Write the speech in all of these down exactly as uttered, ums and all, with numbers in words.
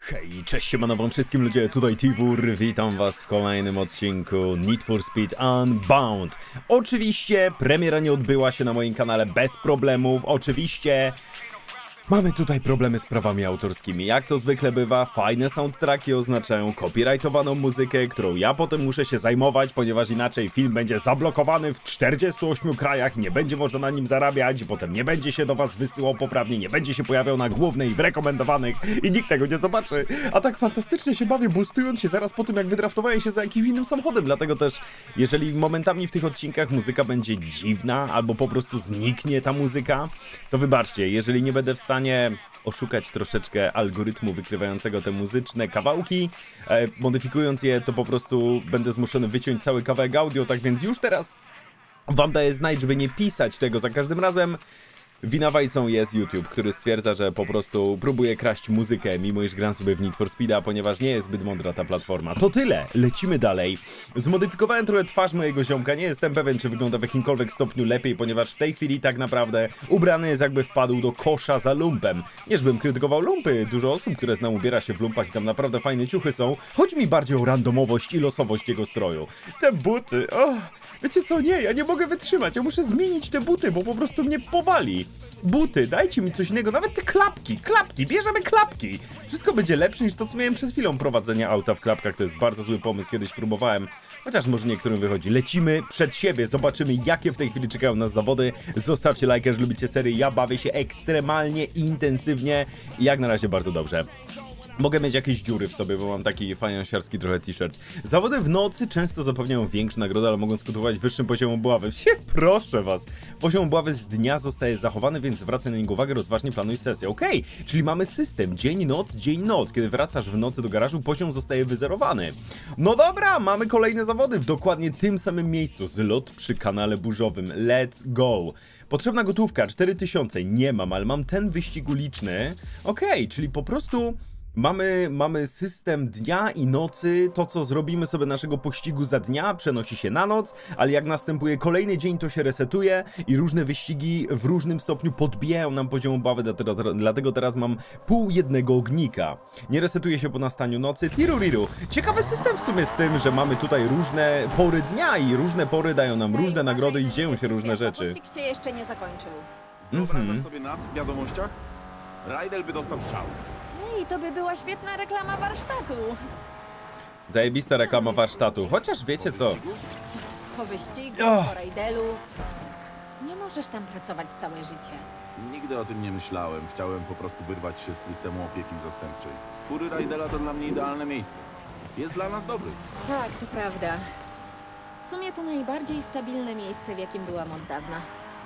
Hej, cześć, siemano wam wszystkim ludzie, tutaj Tiwur, witam was w kolejnym odcinku Need for Speed Unbound. Oczywiście premiera nie odbyła się na moim kanale bez problemów, oczywiście mamy tutaj problemy z prawami autorskimi. Jak to zwykle bywa, fajne soundtracki oznaczają copyrightowaną muzykę, którą ja potem muszę się zajmować, ponieważ inaczej film będzie zablokowany w czterdziestu ośmiu krajach, nie będzie można na nim zarabiać, potem nie będzie się do was wysyłał poprawnie, nie będzie się pojawiał na głównej w rekomendowanych i nikt tego nie zobaczy. A tak fantastycznie się bawię, boostując się zaraz po tym, jak wydraftowałem się za jakimś innym samochodem, dlatego też, jeżeli momentami w tych odcinkach muzyka będzie dziwna, albo po prostu zniknie ta muzyka, to wybaczcie, jeżeli nie będę w stanie oszukać troszeczkę algorytmu wykrywającego te muzyczne kawałki, e, modyfikując je, to po prostu będę zmuszony wyciąć cały kawałek audio, tak więc już teraz wam daję znać, żeby nie pisać tego za każdym razem. Winawajcą jest YouTube, który stwierdza, że po prostu próbuje kraść muzykę, mimo iż gram sobie w Need for Speeda, ponieważ nie jest zbyt mądra ta platforma. To tyle, lecimy dalej. Zmodyfikowałem trochę twarz mojego ziomka, nie jestem pewien, czy wygląda w jakimkolwiek stopniu lepiej, ponieważ w tej chwili tak naprawdę ubrany jest, jakby wpadł do kosza za lumpem. Nie żebym krytykował lumpy, dużo osób, które znam, ubiera się w lumpach i tam naprawdę fajne ciuchy są. Chodzi mi bardziej o randomowość i losowość jego stroju. Te buty, oh, wiecie co, nie, ja nie mogę wytrzymać, ja muszę zmienić te buty, bo po prostu mnie powali. Buty, dajcie mi coś innego, nawet te klapki, klapki, bierzemy klapki. Wszystko będzie lepsze niż to, co miałem przed chwilą. Prowadzenie auta w klapkach to jest bardzo zły pomysł, kiedyś próbowałem, chociaż może niektórym wychodzi. Lecimy przed siebie, zobaczymy, jakie w tej chwili czekają nas zawody. Zostawcie lajka, jeżeli lubicie serię, ja bawię się ekstremalnie intensywnie i jak na razie bardzo dobrze. Mogę mieć jakieś dziury w sobie, bo mam taki fajniarski trochę t-shirt. Zawody w nocy często zapewniają większe nagrody, ale mogą skutkować wyższym poziomem obławy. Proszę was! Poziom obławy z dnia zostaje zachowany, więc zwracaj na niego uwagę, rozważnie planuj sesję. Okej, okay, czyli mamy system dzień, noc, dzień, noc. Kiedy wracasz w nocy do garażu, poziom zostaje wyzerowany. No dobra, mamy kolejne zawody w dokładnie tym samym miejscu. Zlot przy kanale burzowym. Let's go! Potrzebna gotówka, cztery tysiące. Nie mam, ale mam ten wyścig uliczny. Okej, okay, czyli po prostu... Mamy, mamy system dnia i nocy, to co zrobimy sobie naszego pościgu za dnia przenosi się na noc, ale jak następuje kolejny dzień, to się resetuje i różne wyścigi w różnym stopniu podbijają nam poziom obawy, dlatego teraz mam pół jednego ognika. Nie resetuje się po nastaniu nocy, tiruriru. Ciekawy system w sumie z tym, że mamy tutaj różne pory dnia i różne pory dają nam różne nagrody i dzieją się różne rzeczy. Pościg się jeszcze nie zakończył. Wyobrażasz sobie nas w wiadomościach? Rajdel by dostał szał. I to by była świetna reklama warsztatu. Zajebista reklama warsztatu, chociaż wiecie co? Po wyścigu, Oh. po rajdelu. Nie możesz tam pracować całe życie. Nigdy o tym nie myślałem. Chciałem po prostu wyrwać się z systemu opieki zastępczej. Fury Rajdela to dla mnie idealne miejsce. Jest dla nas dobry. Tak, to prawda. W sumie to najbardziej stabilne miejsce, w jakim byłam od dawna.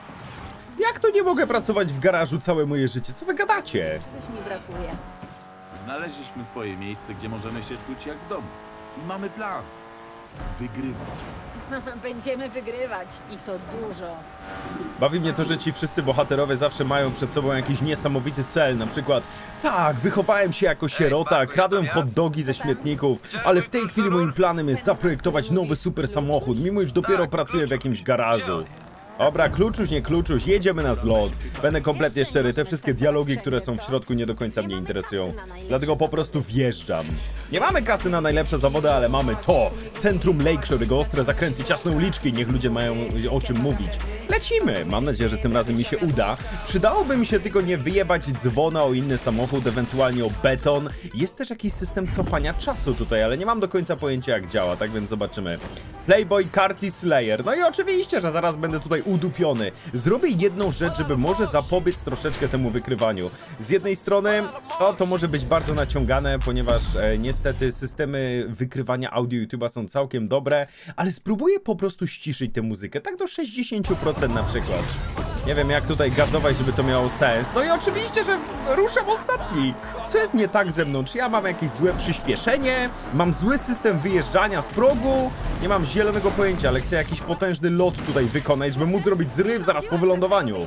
Jak to nie mogę pracować w garażu całe moje życie? Co wy gadacie? Czegoś mi brakuje. Znaleźliśmy swoje miejsce, gdzie możemy się czuć jak w domu. I mamy plan. Wygrywać. Będziemy wygrywać. I to dużo. Bawi mnie to, że ci wszyscy bohaterowie zawsze mają przed sobą jakiś niesamowity cel. Na przykład, tak, wychowałem się jako sierota, kradłem hot dogi ze śmietników, ale w tej chwili moim planem jest zaprojektować nowy super samochód, mimo iż dopiero pracuję w jakimś garażu. Dobra, kluczuś, nie kluczuś, jedziemy na zlot. Będę kompletnie szczery, te wszystkie dialogi, które są w środku, nie do końca mnie interesują. Dlatego po prostu wjeżdżam. Nie mamy kasy na najlepsze zawody, ale mamy to. Centrum Lakeshore, jego ostre zakręty, ciasne uliczki, niech ludzie mają o czym mówić. Lecimy! Mam nadzieję, że tym razem mi się uda. Przydałoby mi się tylko nie wyjebać dzwona o inny samochód, ewentualnie o beton. Jest też jakiś system cofania czasu tutaj, ale nie mam do końca pojęcia, jak działa, tak więc zobaczymy. Playboy Carty Slayer. No i oczywiście, że zaraz będę tutaj udupiony. Zrobię jedną rzecz, żeby może zapobiec troszeczkę temu wykrywaniu. Z jednej strony, o, to może być bardzo naciągane, ponieważ e, niestety systemy wykrywania audio YouTube'a są całkiem dobre, ale spróbuję po prostu ściszyć tę muzykę, tak do sześćdziesięciu procent na przykład. Nie wiem, jak tutaj gazować, żeby to miało sens. No i oczywiście, że ruszam ostatni. Co jest nie tak ze mną? Czy ja mam jakieś złe przyspieszenie? Mam zły system wyjeżdżania z progu? Nie mam zielonego pojęcia, ale chcę jakiś potężny lot tutaj wykonać, żeby móc zrobić zryw zaraz po wylądowaniu.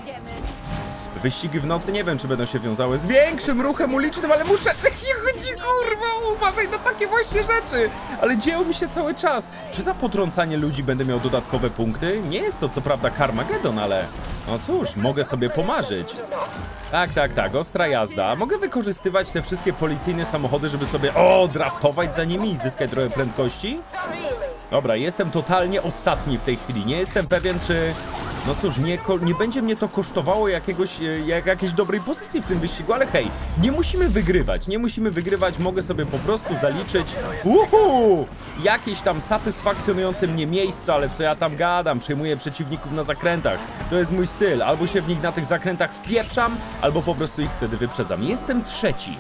Wyścigi w nocy nie wiem, czy będą się wiązały z większym ruchem ulicznym, ale muszę... Kurwa, uważaj na takie właśnie rzeczy! Ale dzieją mi się cały czas. Czy za potrącanie ludzi będę miał dodatkowe punkty? Nie jest to co prawda Carmageddon, ale... No cóż, mogę sobie pomarzyć. Tak, tak, tak, ostra jazda. Mogę wykorzystywać te wszystkie policyjne samochody, żeby sobie, o, draftować za nimi i zyskać trochę prędkości? Dobra, jestem totalnie ostatni w tej chwili. Nie jestem pewien, czy... No cóż, nie, nie będzie mnie to kosztowało jakiegoś, jak, jakiejś dobrej pozycji w tym wyścigu, ale hej, nie musimy wygrywać, nie musimy wygrywać, mogę sobie po prostu zaliczyć uhu, jakieś tam satysfakcjonujące mnie miejsca, ale co ja tam gadam, przejmuję przeciwników na zakrętach, to jest mój styl, albo się w nich na tych zakrętach wpieprzam, albo po prostu ich wtedy wyprzedzam. Jestem trzeci.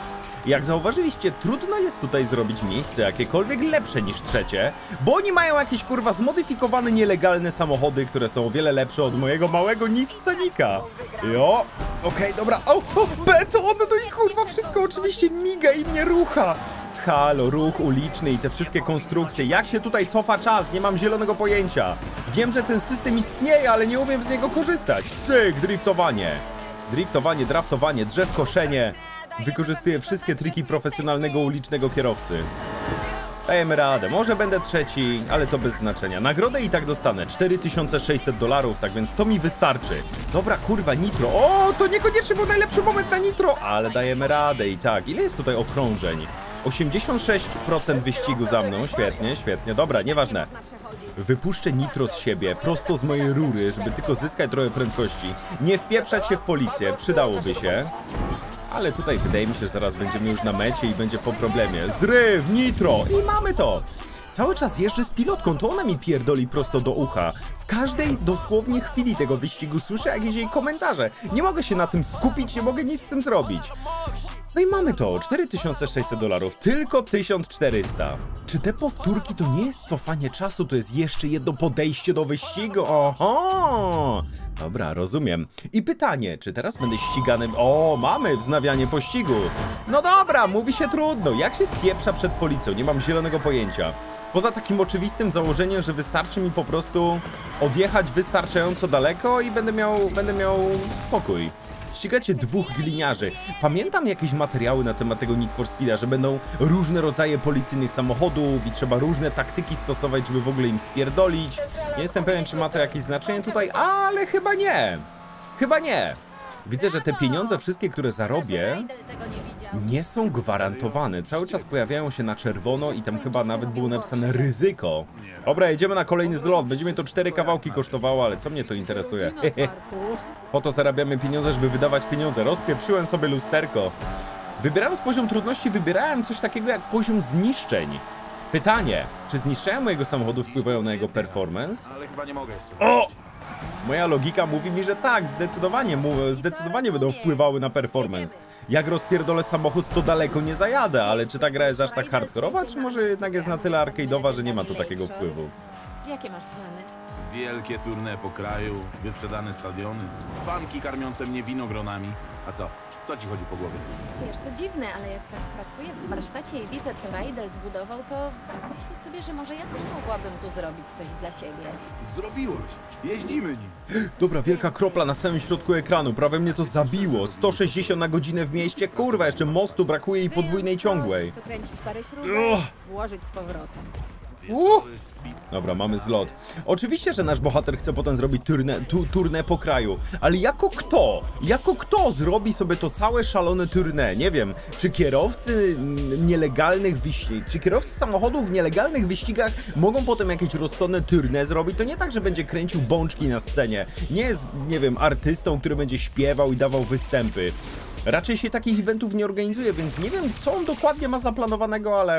Jak zauważyliście, trudno jest tutaj zrobić miejsce jakiekolwiek lepsze niż trzecie, bo oni mają jakieś kurwa zmodyfikowane, nielegalne samochody, które są o wiele lepsze od mojego małego Nissanika. Jo, okej, okay, dobra, o, o, beton, no i kurwa wszystko oczywiście miga i mnie rucha. Halo, ruch uliczny i te wszystkie konstrukcje, jak się tutaj cofa czas, nie mam zielonego pojęcia. Wiem, że ten system istnieje, ale nie umiem z niego korzystać. Cyk, driftowanie. Driftowanie, draftowanie, drzew koszenie. Wykorzystuję wszystkie triki profesjonalnego ulicznego kierowcy. Dajemy radę. Może będę trzeci, ale to bez znaczenia. Nagrodę i tak dostanę. cztery tysiące sześćset dolarów, tak więc to mi wystarczy. Dobra, kurwa, nitro. O, to niekoniecznie był najlepszy moment na nitro, ale dajemy radę i tak. Ile jest tutaj okrążeń? osiemdziesiąt sześć procent wyścigu za mną. Świetnie, świetnie. Dobra, nieważne. Wypuszczę nitro z siebie, prosto z mojej rury, żeby tylko zyskać trochę prędkości. Nie wpieprzać się w policję. Przydałoby się. Ale tutaj wydaje mi się, że zaraz będziemy już na mecie i będzie po problemie. Zryw, nitro i mamy to! Cały czas jeżdżę z pilotką, to ona mi pierdoli prosto do ucha. W każdej dosłownie chwili tego wyścigu słyszę jakieś jej komentarze. Nie mogę się na tym skupić, nie mogę nic z tym zrobić. No i mamy to, cztery tysiące sześćset dolarów, tylko tysiąc czterysta. Czy te powtórki to nie jest cofanie czasu, to jest jeszcze jedno podejście do wyścigu? Oho! Dobra, rozumiem. I pytanie, czy teraz będę ścigany... O, mamy wznawianie pościgu. No dobra, mówi się trudno. Jak się spieprza przed policją? Nie mam zielonego pojęcia. Poza takim oczywistym założeniem, że wystarczy mi po prostu odjechać wystarczająco daleko i będę miał, będę miał spokój. Ścigacie dwóch gliniarzy. Pamiętam jakieś materiały na temat tego Need for Speeda, że będą różne rodzaje policyjnych samochodów i trzeba różne taktyki stosować, żeby w ogóle im spierdolić. Nie jestem pewien, czy ma to jakieś znaczenie tutaj, ale chyba nie. Chyba nie. Widzę, że te pieniądze wszystkie, które zarobię, nie są gwarantowane. Cały czas pojawiają się na czerwono i tam chyba nawet było napisane ryzyko. Dobra, jedziemy na kolejny zlot. Będzie mnie to cztery kawałki kosztowało, ale co mnie to interesuje? Po to zarabiamy pieniądze, żeby wydawać pieniądze. Rozpieprzyłem sobie lusterko. Wybierając poziom trudności, wybierałem coś takiego jak poziom zniszczeń. Pytanie, czy zniszczenia mojego samochodu wpływają na jego performance? Ale chyba nie mogę jeszcze. O! Moja logika mówi mi, że tak, zdecydowanie, zdecydowanie będą wpływały na performance. Jak rozpierdolę samochód, to daleko nie zajadę, ale czy ta gra jest aż tak hardkorowa, czy może jednak jest na tyle arcade'owa, że nie ma tu takiego wpływu? Jakie masz plany? Wielkie tournée po kraju, wyprzedane stadiony, fanki karmiące mnie winogronami. A co? Co ci chodzi po głowie? Wiesz, to dziwne, ale jak tak pracuję w warsztacie i widzę, co Raidel zbudował, to myślę sobie, że może ja też mogłabym tu zrobić coś dla siebie. Zrobiłeś! Jeździmy nim! Dobra, wielka kropla na samym środku ekranu, prawie mnie to zabiło. sto sześćdziesiąt na godzinę w mieście, kurwa, jeszcze mostu brakuje i podwójnej ciągłej. Wykręcić parę śrubek, włożyć z powrotem. Uh! Dobra, mamy zlot. Oczywiście, że nasz bohater chce potem zrobić tournée, tu, tournée po kraju, ale jako kto? Jako kto zrobi sobie to całe szalone tournée? Nie wiem, czy kierowcy nielegalnych wyścigów, czy kierowcy samochodów w nielegalnych wyścigach mogą potem jakieś rozsądne tournée zrobić? To nie tak, że będzie kręcił bączki na scenie. Nie jest, nie wiem, artystą, który będzie śpiewał i dawał występy. Raczej się takich eventów nie organizuje, więc nie wiem, co on dokładnie ma zaplanowanego, ale...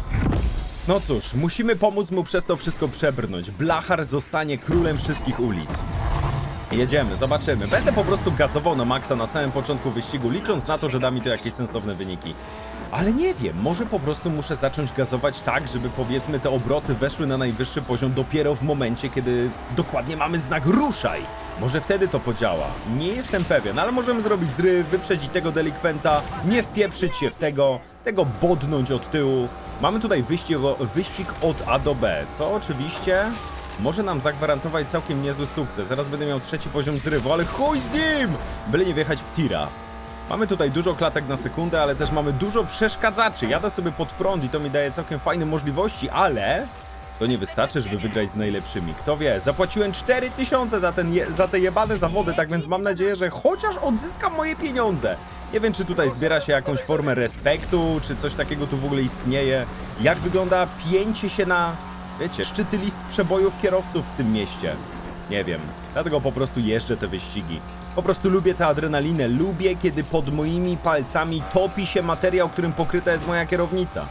No cóż, musimy pomóc mu przez to wszystko przebrnąć. Blachar zostanie królem wszystkich ulic. Jedziemy, zobaczymy. Będę po prostu gazował na maksa na samym początku wyścigu, licząc na to, że da mi to jakieś sensowne wyniki. Ale nie wiem, może po prostu muszę zacząć gazować tak, żeby powiedzmy te obroty weszły na najwyższy poziom dopiero w momencie, kiedy dokładnie mamy znak ruszaj. Może wtedy to podziała. Nie jestem pewien, ale możemy zrobić zryw, wyprzedzić tego delikwenta, nie wpieprzyć się w tego, tego bodnąć od tyłu. Mamy tutaj wyścig, wyścig od A do B, co oczywiście może nam zagwarantować całkiem niezły sukces. Zaraz będę miał trzeci poziom zrywu, ale chuj z nim! Byle nie wjechać w tira. Mamy tutaj dużo klatek na sekundę, ale też mamy dużo przeszkadzaczy. Jadę sobie pod prąd i to mi daje całkiem fajne możliwości, ale to nie wystarczy, żeby wygrać z najlepszymi. Kto wie, zapłaciłem cztery tysiące za, ten je, za te jebane zawody, tak więc mam nadzieję, że chociaż odzyskam moje pieniądze. Nie wiem, czy tutaj zbiera się jakąś formę respektu, czy coś takiego tu w ogóle istnieje. Jak wygląda pięcie się na, wiecie, szczyty list przebojów kierowców w tym mieście. Nie wiem, dlatego po prostu jeżdżę te wyścigi. Po prostu lubię tę adrenalinę, lubię, kiedy pod moimi palcami topi się materiał, którym pokryta jest moja kierownica.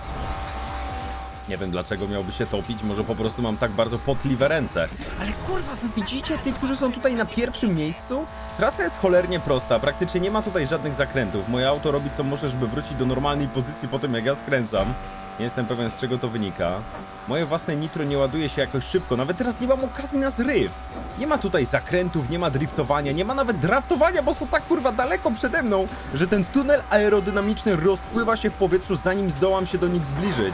Nie wiem, dlaczego miałby się topić, może po prostu mam tak bardzo potliwe ręce. Ale kurwa, wy widzicie tych, którzy są tutaj na pierwszym miejscu? Trasa jest cholernie prosta, praktycznie nie ma tutaj żadnych zakrętów. Moje auto robi co może, żeby wrócić do normalnej pozycji po tym, jak ja skręcam. Nie jestem pewien, z czego to wynika. Moje własne nitro nie ładuje się jakoś szybko, nawet teraz nie mam okazji na zryw. Nie ma tutaj zakrętów, nie ma driftowania, nie ma nawet draftowania, bo są tak kurwa daleko przede mną, że ten tunel aerodynamiczny rozpływa się w powietrzu, zanim zdołam się do nich zbliżyć.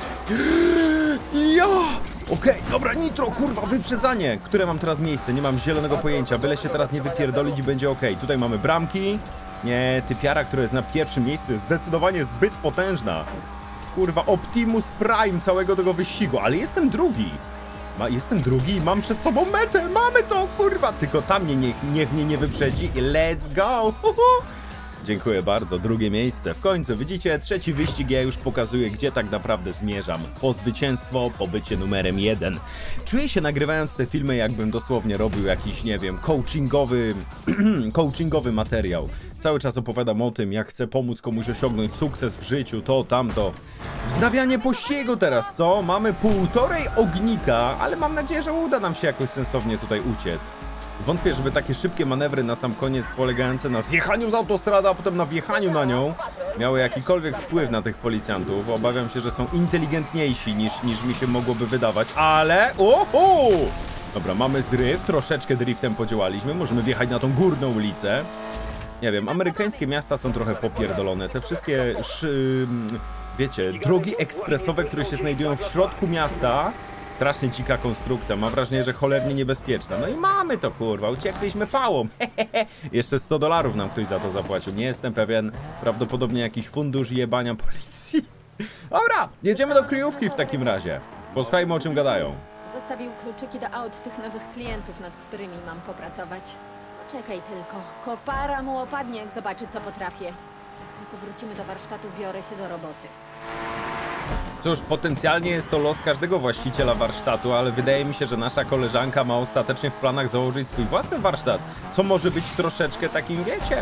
Ja! Okej, okay, dobra, nitro, kurwa, wyprzedzanie. Które mam teraz miejsce? Nie mam zielonego pojęcia, byle się teraz nie wypierdolić i będzie ok. Tutaj mamy bramki. Nie, typiara, która jest na pierwszym miejscu, jest zdecydowanie zbyt potężna. Kurwa, Optimus Prime całego tego wyścigu, ale jestem drugi. Ma, jestem drugi i mam przed sobą metę. Mamy to, kurwa. Tylko tam mnie niech, niech mnie nie wyprzedzi. Let's go. Uhu. Dziękuję bardzo. Drugie miejsce. W końcu, widzicie, trzeci wyścig, ja już pokazuję, gdzie tak naprawdę zmierzam. Po zwycięstwo, po bycie numerem jeden. Czuję się, nagrywając te filmy, jakbym dosłownie robił jakiś, nie wiem, coachingowy, coachingowy materiał. Cały czas opowiadam o tym, jak chcę pomóc komuś osiągnąć sukces w życiu, to, tamto. Wznawianie pościgu teraz, co? Mamy półtorej ognika, ale mam nadzieję, że uda nam się jakoś sensownie tutaj uciec. Wątpię, żeby takie szybkie manewry na sam koniec, polegające na zjechaniu z autostrady, a potem na wjechaniu na nią, miały jakikolwiek wpływ na tych policjantów. Obawiam się, że są inteligentniejsi niż, niż mi się mogłoby wydawać, ale... Oho! Dobra, mamy zryw, troszeczkę driftem podziałaliśmy, możemy wjechać na tą górną ulicę. Nie wiem, amerykańskie miasta są trochę popierdolone. Te wszystkie, szy... wiecie, drogi ekspresowe, które się znajdują w środku miasta... Strasznie dzika konstrukcja, mam wrażenie, że cholernie niebezpieczna. No i mamy to, kurwa, uciekliśmy pałą. Jeszcze sto dolarów nam ktoś za to zapłacił. Nie jestem pewien, prawdopodobnie jakiś fundusz jebania policji. Dobra, jedziemy do kryjówki w takim razie. Posłuchajmy, o czym gadają. Zostawił kluczyki do aut tych nowych klientów, nad którymi mam popracować. Czekaj tylko, kopara mu opadnie, jak zobaczy, co potrafię. Jak tylko wrócimy do warsztatu, biorę się do roboty. Cóż, potencjalnie jest to los każdego właściciela warsztatu, ale wydaje mi się, że nasza koleżanka ma ostatecznie w planach założyć swój własny warsztat, co może być troszeczkę takim, wiecie,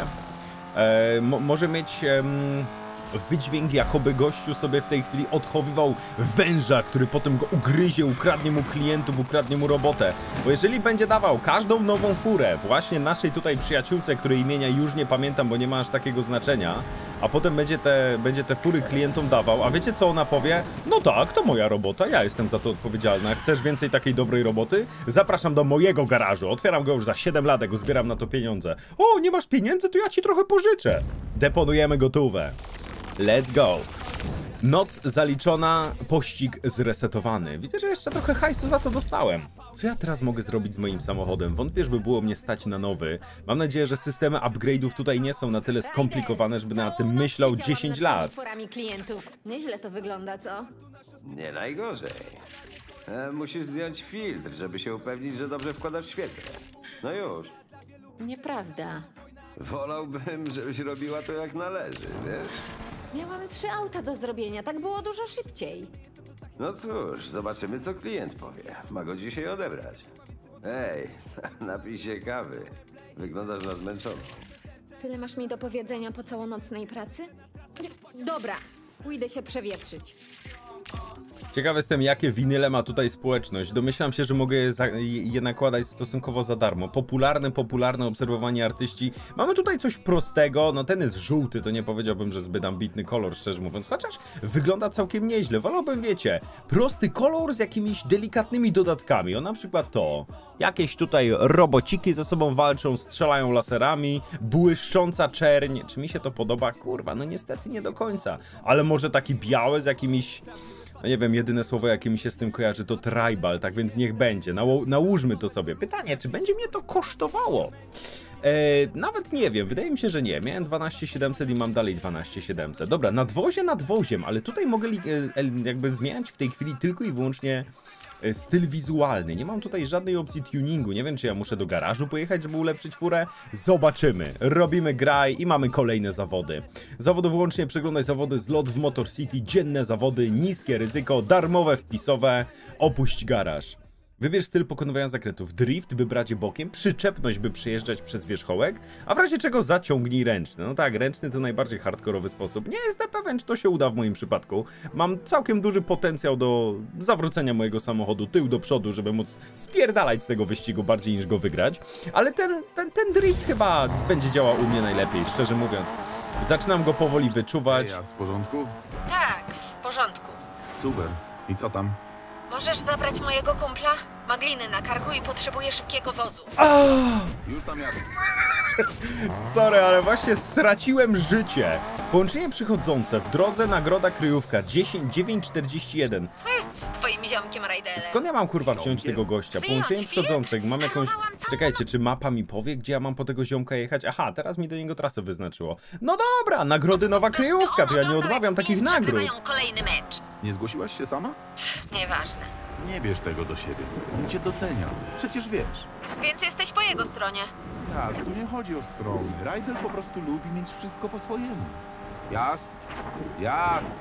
e, mo może mieć e, wydźwięk, jakoby gościu sobie w tej chwili odchowywał węża, który potem go ugryzie, ukradnie mu klientów, ukradnie mu robotę. Bo jeżeli będzie dawał każdą nową furę właśnie naszej tutaj przyjaciółce, której imienia już nie pamiętam, bo nie ma aż takiego znaczenia, a potem będzie te, będzie te fury klientom dawał, a wiecie co ona powie? No tak, to moja robota, ja jestem za to odpowiedzialna. Chcesz więcej takiej dobrej roboty? Zapraszam do mojego garażu, otwieram go już za siedem lat, jak zbieram na to pieniądze. O, nie masz pieniędzy? To ja ci trochę pożyczę. Deponujemy gotówę. Let's go. Noc zaliczona, pościg zresetowany. Widzę, że jeszcze trochę hajsu za to dostałem. Co ja teraz mogę zrobić z moim samochodem? Wątpię, żeby było mnie stać na nowy. Mam nadzieję, że systemy upgrade'ów tutaj nie są na tyle skomplikowane, żeby na tym myślał dziesięć lat. Utworami klientów. Nieźle to wygląda, co? Nie najgorzej. E, musisz zdjąć filtr, żeby się upewnić, że dobrze wkładasz świecę. No już. Nieprawda. Wolałbym, żebyś robiła to jak należy, wiesz? Miałam trzy auta do zrobienia, tak było dużo szybciej. No cóż, zobaczymy, co klient powie. Ma go dzisiaj odebrać. Ej, napij się kawy. Wyglądasz na zmęczoną. Tyle masz mi do powiedzenia po całonocnej pracy? Dobra, pójdę się przewietrzyć. Ciekawy jestem, jakie winyle ma tutaj społeczność. Domyślam się, że mogę je, za, je nakładać stosunkowo za darmo. Popularne, popularne obserwowanie artyści. Mamy tutaj coś prostego. No ten jest żółty, to nie powiedziałbym, że zbyt ambitny kolor, szczerze mówiąc. Chociaż wygląda całkiem nieźle. Wolałbym, wiecie, prosty kolor z jakimiś delikatnymi dodatkami. O, na przykład to. Jakieś tutaj robociki ze sobą walczą, strzelają laserami. Błyszcząca czerń. Czy mi się to podoba? Kurwa, no niestety nie do końca. Ale może taki biały z jakimiś... No nie wiem, jedyne słowo, jakie mi się z tym kojarzy, to tribal, tak więc niech będzie. Nałó nałóżmy to sobie. Pytanie, czy będzie mnie to kosztowało? E, nawet nie wiem, wydaje mi się, że nie. Miałem dwanaście siedemset i mam dalej dwanaście siedemset. Dobra, nadwozie nadwoziem, ale tutaj mogę li, e, jakby zmieniać w tej chwili tylko i wyłącznie e, styl wizualny. Nie mam tutaj żadnej opcji tuningu. Nie wiem, czy ja muszę do garażu pojechać, żeby ulepszyć furę. Zobaczymy. Robimy graj i mamy kolejne zawody. Zawody wyłącznie przeglądaj zawody, zlot w Motor City, dzienne zawody, niskie ryzyko, darmowe wpisowe, opuść garaż. Wybierz styl pokonywania zakrętów. Drift, by brać je bokiem, przyczepność, by przejeżdżać przez wierzchołek, a w razie czego zaciągnij ręczny. No tak, ręczny to najbardziej hardkorowy sposób. Nie jestem pewien, czy to się uda w moim przypadku. Mam całkiem duży potencjał do zawrócenia mojego samochodu tył do przodu, żeby móc spierdalać z tego wyścigu bardziej niż go wygrać. Ale ten, ten, ten drift chyba będzie działał u mnie najlepiej, szczerze mówiąc. Zaczynam go powoli wyczuwać. Ej, a w porządku? Tak, w porządku. Super. I co tam? Możesz zabrać mojego kumpla? Ma gliny na karku i potrzebuje szybkiego wozu. Już tam jadę. Sorry, ale właśnie straciłem życie. Połączenie przychodzące w drodze, nagroda kryjówka dziesięć dziewięć czterdzieści jeden. Co jest z twoim ziomkiem Raidelem? Skąd ja mam kurwa wziąć tego gościa? Połączenie Wyjąć przychodzących, mam jakąś... Próbowałam całą Czekajcie, czy mapa mi powie, gdzie ja mam po tego ziomka jechać? Aha, teraz mi do niego trasę wyznaczyło. No dobra, nagrody nowa kryjówka, to ja nie odmawiam takich nagród. Mają kolejny mecz. Nie zgłosiłaś się sama? Nieważne. Nie bierz tego do siebie. On cię docenia. Przecież wiesz. Więc jesteś po jego stronie. Jas, tu nie chodzi o strony. Rajdel po prostu lubi mieć wszystko po swojemu. Jas? Jas!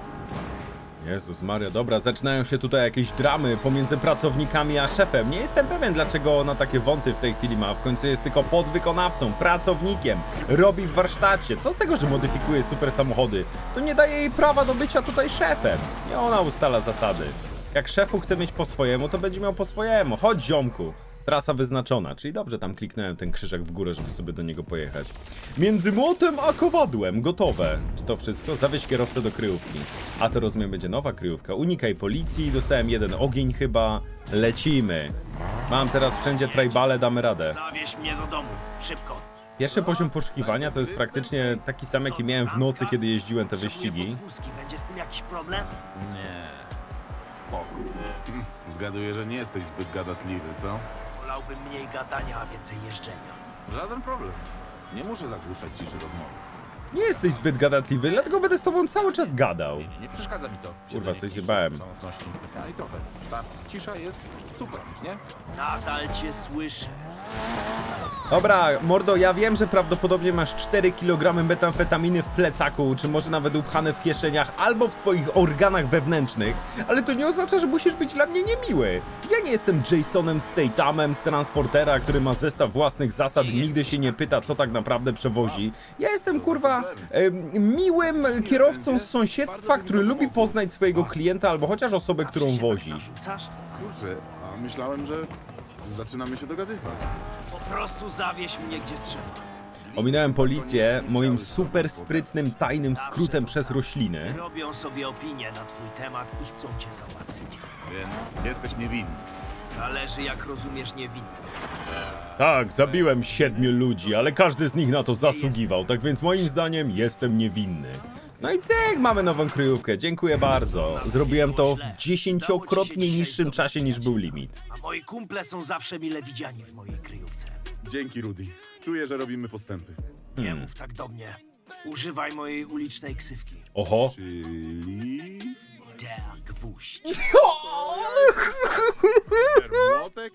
Jezus Maria, dobra, zaczynają się tutaj jakieś dramy pomiędzy pracownikami a szefem. Nie jestem pewien, dlaczego ona takie wąty w tej chwili ma. W końcu jest tylko podwykonawcą, pracownikiem. Robi w warsztacie. Co z tego, że modyfikuje super samochody? To nie daje jej prawa do bycia tutaj szefem. Nie ona ustala zasady. Jak szefu chce mieć po swojemu, to będzie miał po swojemu. Chodź, ziomku. Trasa wyznaczona, czyli dobrze tam kliknąłem ten krzyżek w górę, żeby sobie do niego pojechać. Między młotem a kowadłem, gotowe. Czy to wszystko? Zawieź kierowcę do kryjówki. A to rozumiem będzie nowa kryjówka. Unikaj policji, dostałem jeden ogień chyba. Lecimy. Mam teraz wszędzie tribale, damy radę. Zawieź mnie do domu, szybko. Pierwszy poziom poszukiwania to jest praktycznie taki sam, jaki miałem w nocy, kiedy jeździłem te wyścigi. Podwózki. Będzie z tym jakiś problem? Nie. Spoko. Zgaduję, że nie jesteś zbyt gadatliwy, co? Wolałbym mniej gadania, a więcej jeżdżenia. Żaden problem. Nie muszę zagłuszać ciszy rozmowy. Nie jesteś zbyt gadatliwy, dlatego będę z tobą cały czas gadał. Nie, nie, nie przeszkadza mi to. Kurwa, coś Siedzenie zjebałem. w samotności. Ja i trochę. Ta cisza jest super, nie? Nadal cię słyszę. Dobra, mordo, ja wiem, że prawdopodobnie masz cztery kilogramy metamfetaminy w plecaku, czy może nawet upchane w kieszeniach, albo w twoich organach wewnętrznych, ale to nie oznacza, że musisz być dla mnie niemiły. Ja nie jestem Jasonem Stathamem z Transportera, który ma zestaw własnych zasad, nigdy się nie pyta, co tak naprawdę przewozi. Ja jestem, kurwa, e, miłym kierowcą z sąsiedztwa, który lubi poznać swojego klienta, albo chociaż osobę, którą wozi. Narzucasz? Kurczę, a myślałem, że zaczynamy się dogadywać. Po prostu zawieź mnie gdzie trzeba. Ominąłem policję moim super sprytnym, tajnym skrótem przez rośliny. Robią sobie opinię na twój temat i chcą cię załatwić. Więc jesteś niewinny. Zależy jak rozumiesz niewinny. Tak, zabiłem siedmiu ludzi, ale każdy z nich na to zasługiwał, tak więc moim zdaniem jestem niewinny. No i cyk, mamy nową kryjówkę, dziękuję bardzo. Zrobiłem to w dziesięciokrotnie niższym czasie niż był limit. A moi kumple są zawsze mile widziani w mojej kryjówce. Dzięki, Rudy. Czuję, że robimy postępy. Nie Hmm. mów tak do mnie. Używaj mojej ulicznej ksywki. Oho. Czyli... Der Gwóźdź. Młotek?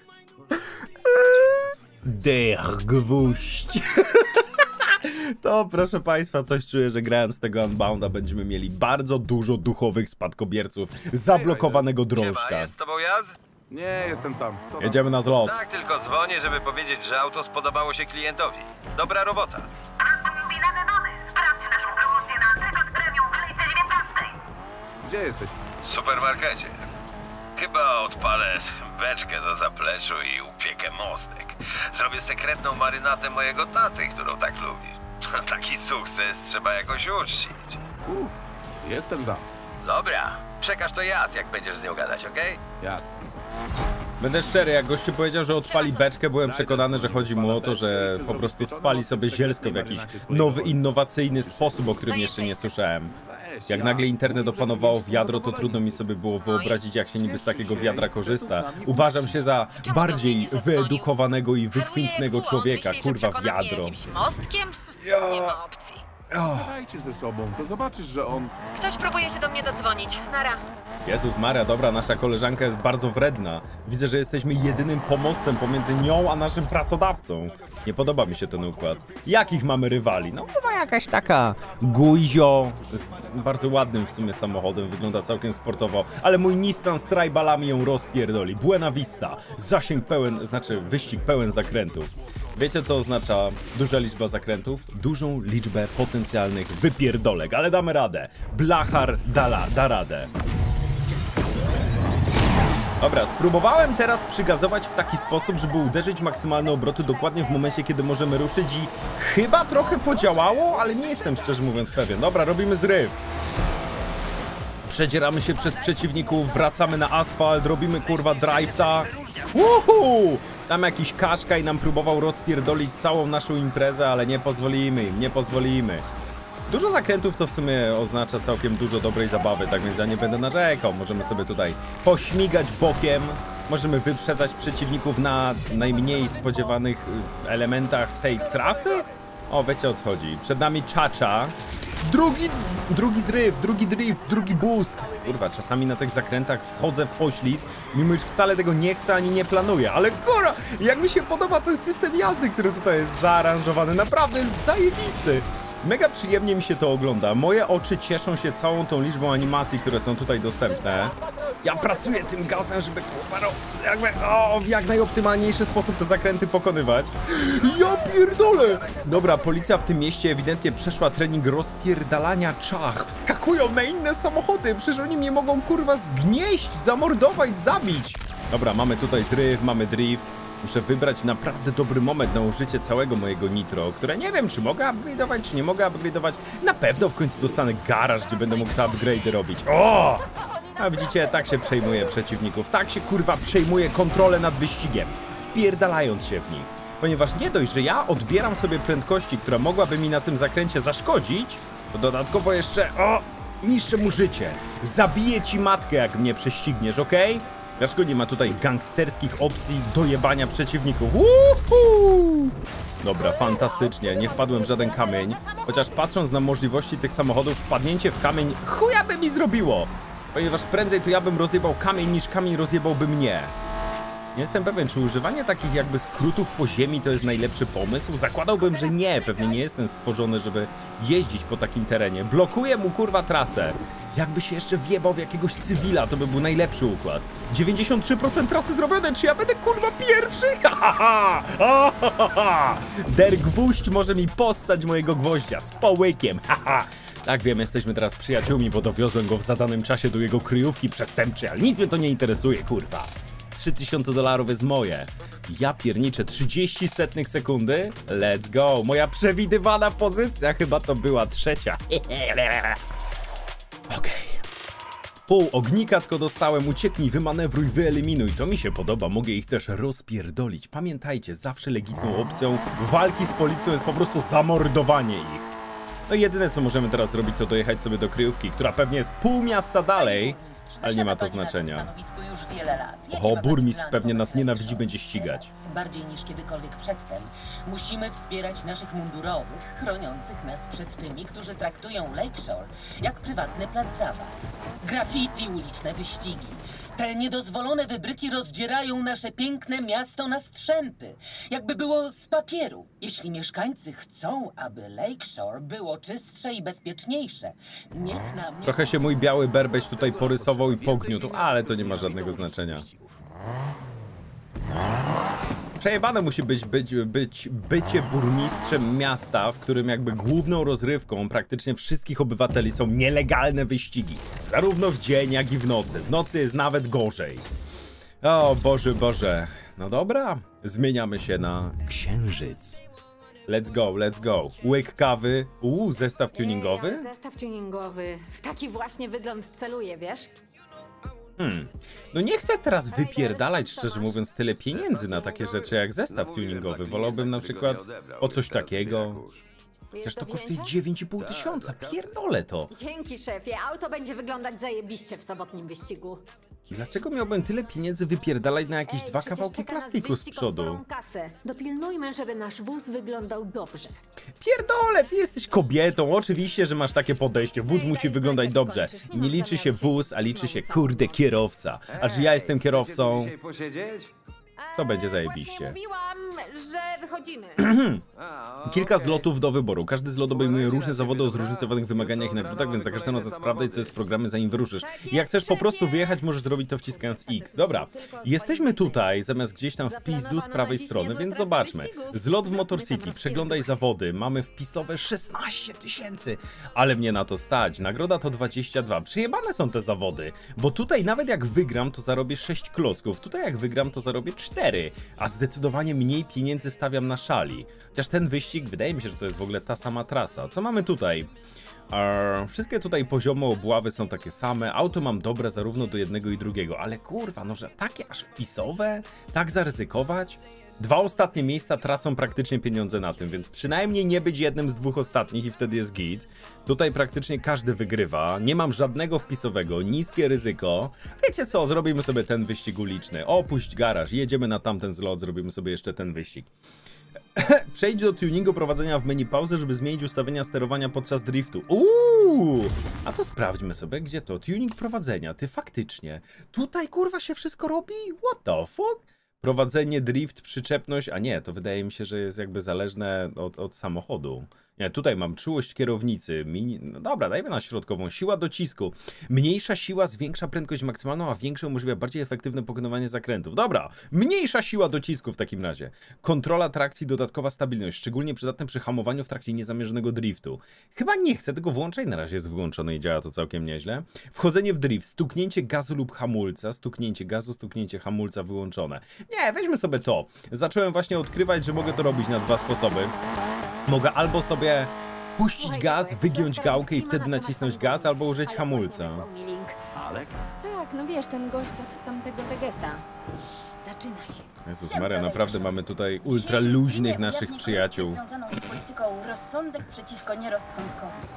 Der gwóźdź. To proszę państwa, coś czuję, że grając tego Unbounda będziemy mieli bardzo dużo duchowych spadkobierców zablokowanego drążka. Siema, jest z tobą Jaz? Nie, jestem sam. Co tam? Jedziemy na zlot. Tak, tylko dzwonię, żeby powiedzieć, że auto spodobało się klientowi. Dobra robota. Kombinany nony. Sprawdź naszą promocję na Antykot Premium w kolejce dziewiętnastej. Gdzie jesteś? W supermarkecie. Chyba odpalę beczkę do zapleczu i upiekę mostek. Zrobię sekretną marynatę mojego taty, którą tak lubi. Taki sukces trzeba jakoś uczcić. U, jestem za. Dobra, przekaż to Jaz, jak będziesz z nią gadać, okej? Jasne. Będę szczery, jak gościu powiedział, że odpali beczkę, byłem przekonany, że chodzi mu o to, że po prostu spali sobie zielsko w jakiś nowy, innowacyjny sposób, o którym jeszcze nie słyszałem. Jak nagle internet opanowało wiadro, to trudno mi sobie było wyobrazić, jak się niby z takiego wiadra korzysta. Uważam się za bardziej wyedukowanego i wykwintnego człowieka. Kurwa, wiadro. Mostkiem? Nie ma opcji. Dajcie ze sobą, to zobaczysz, że on... Ktoś próbuje się do mnie dodzwonić. Nara. Jezus Maria, dobra, nasza koleżanka jest bardzo wredna. Widzę, że jesteśmy jedynym pomostem pomiędzy nią a naszym pracodawcą. Nie podoba mi się ten układ. Jakich mamy rywali? No chyba jakaś taka Guizio, z bardzo ładnym w sumie samochodem, wygląda całkiem sportowo, ale mój Nissan z tribalami ją rozpierdoli. Buena Vista, zasięg pełen, znaczy wyścig pełen zakrętów. Wiecie, co oznacza duża liczba zakrętów? Dużą liczbę potencjalnych wypierdolek, ale damy radę. Blachar da, da radę. Dobra, spróbowałem teraz przygazować w taki sposób, żeby uderzyć maksymalne obroty dokładnie w momencie, kiedy możemy ruszyć i chyba trochę podziałało, ale nie jestem szczerze mówiąc pewien. Dobra, robimy zryw. Przedzieramy się przez przeciwników, wracamy na asfalt, robimy kurwa drive-ta. Uhu! Tam jakiś kaszka i nam próbował rozpierdolić całą naszą imprezę, ale nie pozwolimy im, nie pozwolimy. Dużo zakrętów to w sumie oznacza całkiem dużo dobrej zabawy, tak więc ja nie będę narzekał. Możemy sobie tutaj pośmigać bokiem, możemy wyprzedzać przeciwników na najmniej spodziewanych elementach tej trasy. O, wiecie o co chodzi. Przed nami Czacza. Drugi, drugi zryw, drugi drift, drugi boost. Kurwa, czasami na tych zakrętach wchodzę w poślizg, mimo iż wcale tego nie chcę ani nie planuję. Ale kurwa, jak mi się podoba ten system jazdy, który tutaj jest zaaranżowany. Naprawdę jest zajebisty. Mega przyjemnie mi się to ogląda. Moje oczy cieszą się całą tą liczbą animacji, które są tutaj dostępne. Ja pracuję tym gazem, żeby kurwa, no, jakby, o, w jak najoptymalniejszy sposób te zakręty pokonywać. Ja pierdolę! Dobra, policja w tym mieście ewidentnie przeszła trening rozpierdalania czach. Wskakują na inne samochody. Przecież oni mnie mogą kurwa zgnieść, zamordować, zabić. Dobra, mamy tutaj zryw, mamy drift. Muszę wybrać naprawdę dobry moment na użycie całego mojego nitro, które nie wiem, czy mogę upgrade'ować, czy nie mogę upgrade'ować. Na pewno w końcu dostanę garaż, gdzie będę mógł te upgrade'y robić. O! A widzicie, tak się przejmuje przeciwników. Tak się kurwa przejmuje kontrolę nad wyścigiem, wpierdalając się w nich. Ponieważ nie dość, że ja odbieram sobie prędkości, która mogłaby mi na tym zakręcie zaszkodzić, to dodatkowo jeszcze, o, niszczę mu życie. Zabiję ci matkę, jak mnie prześcigniesz, okej? Okay? Dlaczego nie ma tutaj gangsterskich opcji dojebania przeciwników? Uhu! Dobra, fantastycznie, nie wpadłem w żaden kamień. Chociaż patrząc na możliwości tych samochodów, wpadnięcie w kamień chuja by mi zrobiło. Ponieważ prędzej to ja bym rozjebał kamień, niż kamień rozjebałby mnie. Nie jestem pewien, czy używanie takich jakby skrótów po ziemi to jest najlepszy pomysł. Zakładałbym, że nie. Pewnie nie jestem stworzony, żeby jeździć po takim terenie. Blokuję mu kurwa trasę. Jakby się jeszcze wjebał w jakiegoś cywila, to by był najlepszy układ. dziewięćdziesiąt trzy procent trasy zrobione, czy ja będę kurwa pierwszy? Ha, ha, ha. Der gwóźdź może mi possać mojego gwoździa z połykiem. Ha, ha. Tak wiem, jesteśmy teraz przyjaciółmi, bo dowiozłem go w zadanym czasie do jego kryjówki przestępczej, ale nic mnie to nie interesuje, kurwa. trzy tysiące dolarów jest moje. Ja pierniczę, trzydzieści setnych sekundy? Let's go. Moja przewidywana pozycja chyba to była trzecia. Okej. Okay. Pół ognika tylko dostałem, ucieknij, wymanewruj, wyeliminuj. To mi się podoba, mogę ich też rozpierdolić. Pamiętajcie, zawsze legitną opcją walki z policją jest po prostu zamordowanie ich. No i jedyne co możemy teraz zrobić, to dojechać sobie do kryjówki, która pewnie jest pół miasta dalej, ale nie ma to znaczenia. O, burmistrz pewnie nas nienawidzi, będzie ścigać. Bardziej niż kiedykolwiek przedtem. Musimy wspierać naszych mundurowych, chroniących nas przed tymi, którzy traktują Lakeshore jak prywatny plac zabaw. Graffiti, uliczne wyścigi. Te niedozwolone wybryki rozdzierają nasze piękne miasto na strzępy. Jakby było z papieru. Jeśli mieszkańcy chcą, aby Lakeshore było czystsze i bezpieczniejsze, niech nam... Trochę się mój biały berbeś tutaj porysował i pogniótł, ale to nie ma żadnego znaczenia. Przejebane musi być, być, być bycie burmistrzem miasta, w którym jakby główną rozrywką praktycznie wszystkich obywateli są nielegalne wyścigi. Zarówno w dzień, jak i w nocy. W nocy jest nawet gorzej. O Boże, Boże. No dobra, zmieniamy się na księżyc. Let's go, let's go. Łyk kawy. Uuu, zestaw tuningowy? Zestaw tuningowy. W taki właśnie wygląd celuję, wiesz? Hmm. No nie chcę teraz wypierdalać, szczerze mówiąc, tyle pieniędzy na takie rzeczy jak zestaw tuningowy. Wolałbym na przykład o coś takiego. Chociaż to kosztuje dziewięć i pół tysiąca, pierdolę to. Dzięki, szefie. Auto będzie wyglądać zajebiście w sobotnim wyścigu. Dlaczego miałbym tyle pieniędzy wypierdalać na jakieś Ej, dwa przecież kawałki czeka nas plastiku z wyścig o przodu? sporą kasę. Dopilnujmy, żeby nasz wóz wyglądał dobrze. Pierdolę, ty jesteś kobietą, oczywiście, że masz takie podejście. Wóz Ej, musi daj wyglądać znać, jak dobrze. skończysz. Nie Nie mam liczy się zamiaru wóz, siedzieć a liczy znowu się całą kurde noc. kierowca. A że ja jestem kierowcą, Dzisiaj posiedzieć? to będzie Właśnie zajebiście. mówiłam, że wychodzimy. A, Kilka okej. zlotów do wyboru. Każdy zlot obejmuje różne zawody o zróżnicowanych wymaganiach i nagrodach, więc za każdym razem sprawdzaj, co jest w programie, zanim wyruszysz. I jak chcesz po prostu wyjechać, możesz zrobić to wciskając X. Dobra, jesteśmy tutaj, zamiast gdzieś tam w pizdu z prawej strony, więc zobaczmy. Zlot w Motor City, przeglądaj zawody, mamy wpisowe szesnaście tysięcy, ale mnie na to stać. Nagroda to dwadzieścia dwa. Przejebane są te zawody, bo tutaj nawet jak wygram, to zarobię sześć klocków, tutaj jak wygram, to zarobię cztery, a zdecydowanie mniej pieniędzy stawiam na szali. Chociaż ten wyścig, wydaje mi się, że to jest w ogóle ta sama trasa. Co mamy tutaj? Eee, wszystkie tutaj poziomy obławy są takie same. Auto mam dobre zarówno do jednego i drugiego, ale kurwa, no że takie aż wpisowe? Tak zaryzykować? Dwa ostatnie miejsca tracą praktycznie pieniądze na tym, więc przynajmniej nie być jednym z dwóch ostatnich i wtedy jest git. Tutaj praktycznie każdy wygrywa, nie mam żadnego wpisowego, niskie ryzyko. Wiecie co, zrobimy sobie ten wyścig uliczny. Opuść garaż, jedziemy na tamten zlot, zrobimy sobie jeszcze ten wyścig. Przejdź do tuningu prowadzenia w menu pauzy, żeby zmienić ustawienia sterowania podczas driftu. Uuu! A to sprawdźmy sobie, gdzie to? Tuning prowadzenia, ty faktycznie. Tutaj kurwa się wszystko robi? What the fuck? Prowadzenie, drift, przyczepność, a nie, to wydaje mi się, że jest jakby zależne od, od samochodu. Nie, tutaj mam czułość kierownicy, mini... no dobra, dajmy na środkową, siła docisku. Mniejsza siła zwiększa prędkość maksymalną, a większa umożliwia bardziej efektywne pokonywanie zakrętów. Dobra, mniejsza siła docisku w takim razie. Kontrola trakcji, dodatkowa stabilność, szczególnie przydatne przy hamowaniu w trakcie niezamierzonego driftu. Chyba nie chcę tego włączać, na razie jest włączone i działa to całkiem nieźle. Wchodzenie w drift, stuknięcie gazu lub hamulca, stuknięcie gazu, stuknięcie hamulca wyłączone. Nie, weźmy sobie to. Zacząłem właśnie odkrywać, że mogę to robić na dwa sposoby. Mogę albo sobie puścić gaz, wygiąć gałkę i wtedy nacisnąć gaz, albo użyć hamulca. Alek? Tak, no wiesz, ten gość od tamtego Tegesa. Cii, zaczyna się. Jezus Maria, naprawdę mamy tutaj ultra luźnych naszych przyjaciół. Związaną z polityką rozsądek przeciwko nierozsądkowi.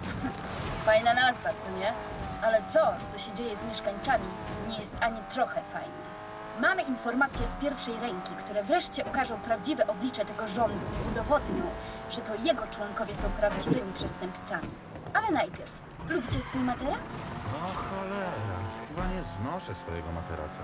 Fajna nazwa, co nie? Ale to, co się dzieje z mieszkańcami, nie jest ani trochę fajne. Mamy informacje z pierwszej ręki, które wreszcie ukażą prawdziwe oblicze tego rządu i udowodnią, że to jego członkowie są prawdziwymi przestępcami. Ale najpierw, lubicie swój materac? O cholera, chyba nie znoszę swojego materaca.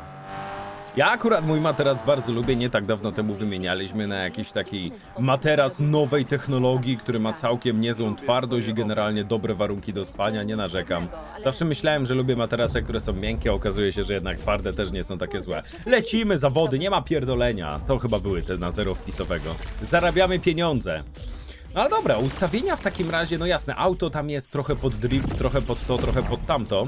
Ja akurat mój materac bardzo lubię, nie tak dawno temu wymienialiśmy na jakiś taki materac nowej technologii, który ma całkiem niezłą twardość i generalnie dobre warunki do spania, nie narzekam. Zawsze myślałem, że lubię materace, które są miękkie, a okazuje się, że jednak twarde też nie są takie złe. Lecimy, zawody, nie ma pierdolenia. To chyba były te na zero wpisowego. Zarabiamy pieniądze. No ale dobra, ustawienia w takim razie, no jasne, auto tam jest trochę pod drift, trochę pod to, trochę pod tamto.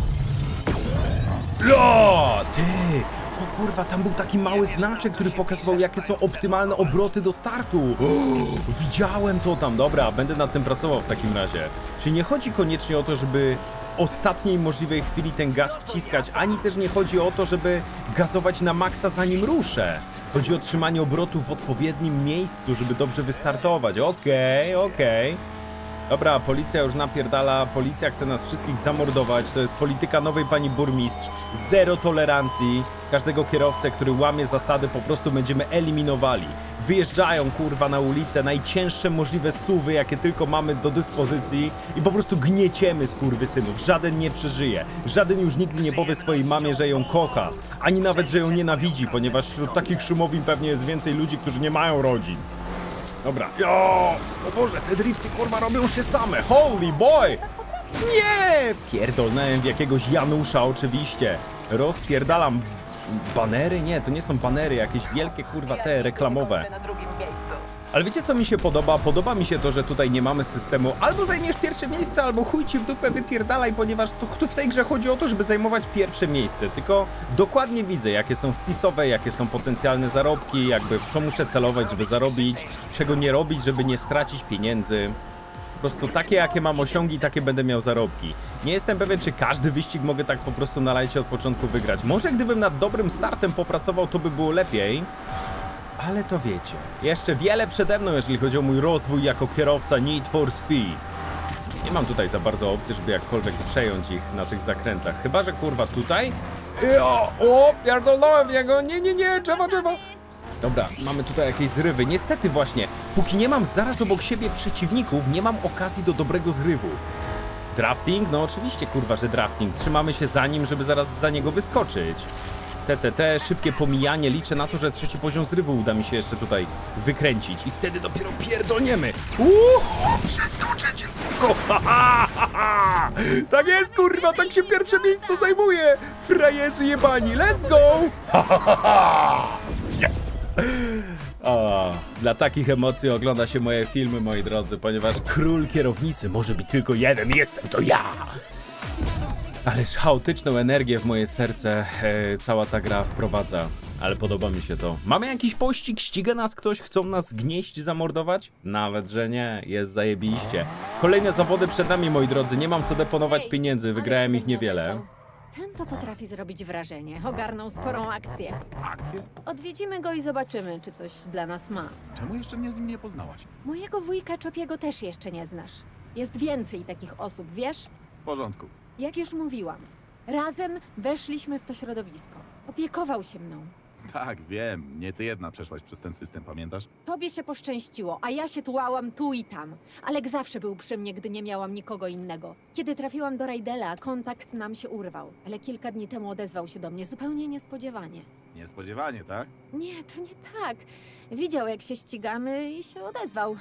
O, ty! O kurwa, tam był taki mały znaczek, który pokazywał, jakie są optymalne obroty do startu. O, widziałem to tam, dobra, będę nad tym pracował w takim razie. Czyli nie chodzi koniecznie o to, żeby w ostatniej możliwej chwili ten gaz wciskać, ani też nie chodzi o to, żeby gazować na maksa zanim ruszę. Chodzi o trzymanie obrotów w odpowiednim miejscu, żeby dobrze wystartować. Okej, okay, okej. Okay. Dobra, policja już napierdala, policja chce nas wszystkich zamordować, to jest polityka nowej pani burmistrz, zero tolerancji, każdego kierowcę, który łamie zasady, po prostu będziemy eliminowali. Wyjeżdżają kurwa na ulicę, najcięższe możliwe suwy, jakie tylko mamy do dyspozycji i po prostu gnieciemy skurwysynów, żaden nie przeżyje, żaden już nigdy nie powie swojej mamie, że ją kocha, ani nawet, że ją nienawidzi, ponieważ wśród takich szumowin pewnie jest więcej ludzi, którzy nie mają rodzin. Dobra. Jo! O Boże, te drifty kurwa robią się same. Holy boy! Nie! Pierdolnąłem w jakiegoś Janusza oczywiście. Rozpierdalam banery? Nie, to nie są banery, jakieś wielkie kurwa te reklamowe. Ale wiecie co mi się podoba? Podoba mi się to, że tutaj nie mamy systemu albo zajmiesz pierwsze miejsce, albo chuj ci w dupę wypierdalaj, ponieważ tu w tej grze chodzi o to, żeby zajmować pierwsze miejsce. Tylko dokładnie widzę, jakie są wpisowe, jakie są potencjalne zarobki, jakby w co muszę celować, żeby zarobić, czego nie robić, żeby nie stracić pieniędzy. Po prostu takie, jakie mam osiągi, takie będę miał zarobki. Nie jestem pewien, czy każdy wyścig mogę tak po prostu na lajcie od początku wygrać. Może gdybym nad dobrym startem popracował, to by było lepiej. Ale to wiecie, jeszcze wiele przede mną, jeżeli chodzi o mój rozwój jako kierowca Need for Speed. Nie mam tutaj za bardzo opcji, żeby jakkolwiek przejąć ich na tych zakrętach. Chyba że kurwa tutaj. O, o pierdolnąłem w niego. Nie, nie, nie, drzewa, drzewa. Dobra, mamy tutaj jakieś zrywy. Niestety właśnie, póki nie mam zaraz obok siebie przeciwników, nie mam okazji do dobrego zrywu. Drafting? No oczywiście, kurwa, że drafting. Trzymamy się za nim, żeby zaraz za niego wyskoczyć. T T T, szybkie pomijanie. Liczę na to, że trzeci poziom zrywu uda mi się jeszcze tutaj wykręcić. I wtedy dopiero pierdolniemy. Uuu, przeskoczę cię, suko! Ha, ha, ha, ha. Tak jest, kurwa, tak się pierwsze miejsce zajmuje. Frajerzy jebani, let's go! Ha, ha, ha, ha. Yeah. O, dla takich emocji ogląda się moje filmy, moi drodzy, ponieważ król kierownicy może być tylko jeden, jestem to ja! Ależ chaotyczną energię w moje serce e, cała ta gra wprowadza, ale podoba mi się to. Mamy jakiś pościg? Ściga nas ktoś? Chcą nas gnieść, zamordować? Nawet, że nie. Jest zajebiście. Kolejne zawody przed nami, moi drodzy. Nie mam co deponować Ej, pieniędzy, wygrałem ich niewiele. odezwał. Ten to potrafi zrobić wrażenie. Ogarnął sporą akcję. Akcję? Odwiedzimy go i zobaczymy, czy coś dla nas ma. Czemu jeszcze mnie z nim nie poznałaś? Mojego wujka Czopiego też jeszcze nie znasz. Jest więcej takich osób, wiesz? W porządku. Jak już mówiłam, razem weszliśmy w to środowisko. Opiekował się mną. Tak, wiem. Nie ty jedna przeszłaś przez ten system, pamiętasz? Tobie się poszczęściło, a ja się tułałam tu i tam. Alek zawsze był przy mnie, gdy nie miałam nikogo innego. Kiedy trafiłam do Raidela, kontakt nam się urwał. Ale kilka dni temu odezwał się do mnie zupełnie niespodziewanie. Niespodziewanie, tak? Nie, to nie tak. Widział, jak się ścigamy i się odezwał.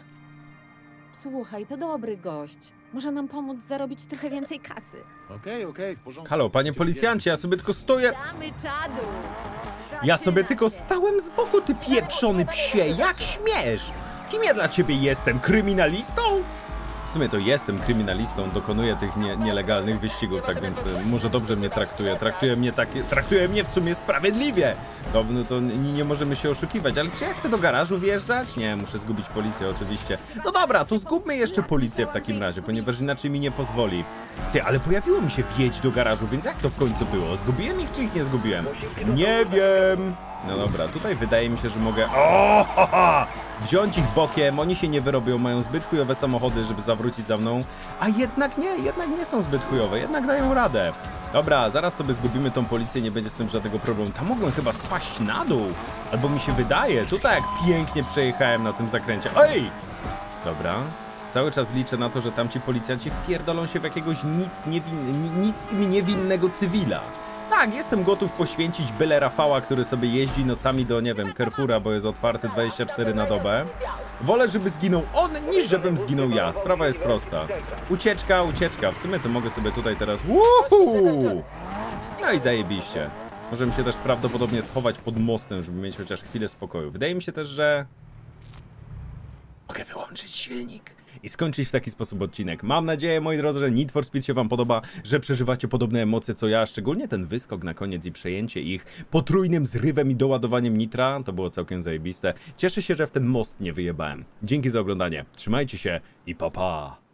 Słuchaj, to dobry gość. Może nam pomóc zarobić trochę więcej kasy. Okej, okej, w porządku. Halo, panie policjancie, ja sobie tylko stoję... Damy czadu! Ja sobie Zaczyna tylko się. stałem z boku, ty pieprzony psie, jak śmiesz? Kim ja dla ciebie jestem? Kryminalistą? W sumie to jestem kryminalistą, dokonuję tych nie, nielegalnych wyścigów, tak więc y, może dobrze mnie traktuje. Traktuje mnie tak, traktuje mnie w sumie sprawiedliwie. No, no to nie, nie możemy się oszukiwać, ale czy ja chcę do garażu wjeżdżać? Nie, muszę zgubić policję oczywiście. No dobra, to zgubmy jeszcze policję w takim razie, ponieważ inaczej mi nie pozwoli. Ty, ale pojawiło mi się wjedź do garażu, więc jak to w końcu było? Zgubiłem ich czy ich nie zgubiłem? Nie wiem. No dobra, tutaj wydaje mi się, że mogę... O, ha, ha! Wziąć ich bokiem, oni się nie wyrobią, mają zbyt chujowe samochody, żeby zawrócić za mną. A jednak nie, jednak nie są zbyt chujowe, jednak dają radę. Dobra, zaraz sobie zgubimy tą policję, nie będzie z tym żadnego problemu. Tam mogłem chyba spaść na dół, albo mi się wydaje. Tutaj jak pięknie przejechałem na tym zakręcie. Ej! Dobra. Cały czas liczę na to, że tamci policjanci wpierdolą się w jakiegoś nic, niewin... nic im niewinnego cywila. Tak, jestem gotów poświęcić byle Rafała, który sobie jeździ nocami do, nie wiem, Carrefoura, bo jest otwarty dwadzieścia cztery na dobę. Wolę, żeby zginął on, niż żebym zginął ja. Sprawa jest prosta. Ucieczka, ucieczka. W sumie to mogę sobie tutaj teraz... Woohoo! No i zajebiście. Możemy się też prawdopodobnie schować pod mostem, żeby mieć chociaż chwilę spokoju. Wydaje mi się też, że... mogę wyłączyć silnik i skończyć w taki sposób odcinek. Mam nadzieję, moi drodzy, że Need for Speed się wam podoba, że przeżywacie podobne emocje co ja, szczególnie ten wyskok na koniec i przejęcie ich potrójnym zrywem i doładowaniem nitra. To było całkiem zajebiste. Cieszę się, że w ten most nie wyjebałem. Dzięki za oglądanie. Trzymajcie się i pa pa!